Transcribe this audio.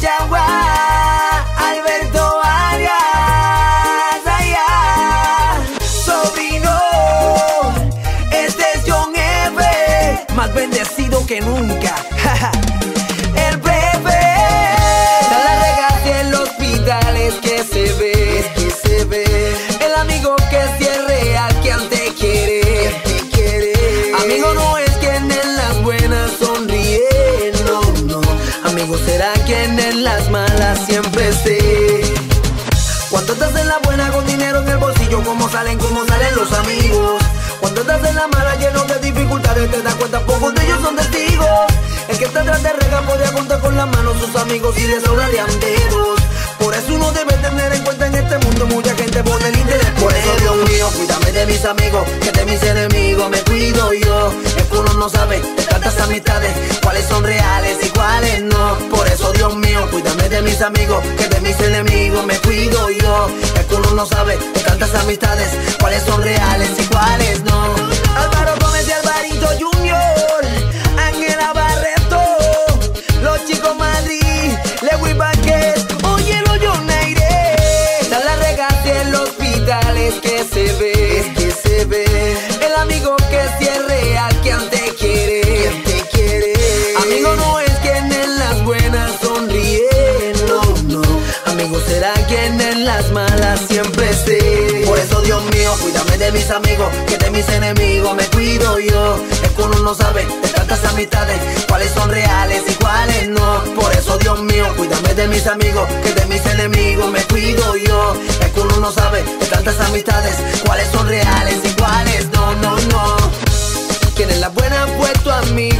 Yagua, Alberto Arias, allá. Sobrino, este es John F, más bendecido que nunca. El Pepe, da la regacia en los hospitales que se ve, el amigo que sí es real, quien te quiere, amigo no es quien en las buenas sonríe, no, amigo será quien en las malas siempre esté. Cuando estás en la buena con dinero en el bolsillo, como salen los amigos. Cuando estás en la mala lleno de dificultades, te das cuenta pocos de ellos son testigos. El que está atrás de rega podría contar con las manos sus amigos y le sobrarían dedos. Por eso uno debe tener en cuenta en este mundo mucha gente pone el interés. Por eso Dios mío, cuídame de mis amigos, que de mis enemigos me cuido yo. Es que uno no sabe de tantas amistades cuáles son reales y cuáles no. Por eso Dios mío, cuídame de mis amigos, que de mis enemigos me cuido yo. Es que uno no sabe de tantas amistades cuáles son reales y cuáles no. Álvaro Gómez y Alvarito Junior, Ángela Barreto, los chicos Madrid, Lewis Vázquez, óyelo Yoneire. Da la regacia en los hospitales que se ve, el amigo que sí es real, quien te quiere, amigo no es quien en las buenas sonríe, no, amigo será quien en las malas siempre esté. Por eso Dios mío, cuídame de mis amigos, que de mis enemigos me cuido yo. Es que uno no sabe de tantas amistades cuáles son reales y cuáles no. Por eso Dios mío, cuídame de mis amigos, que de mis enemigos me cuido yo. Es que uno no sabe de tantas amistades cuáles son reales y cuáles no. Quien en la buena fue tu amigo,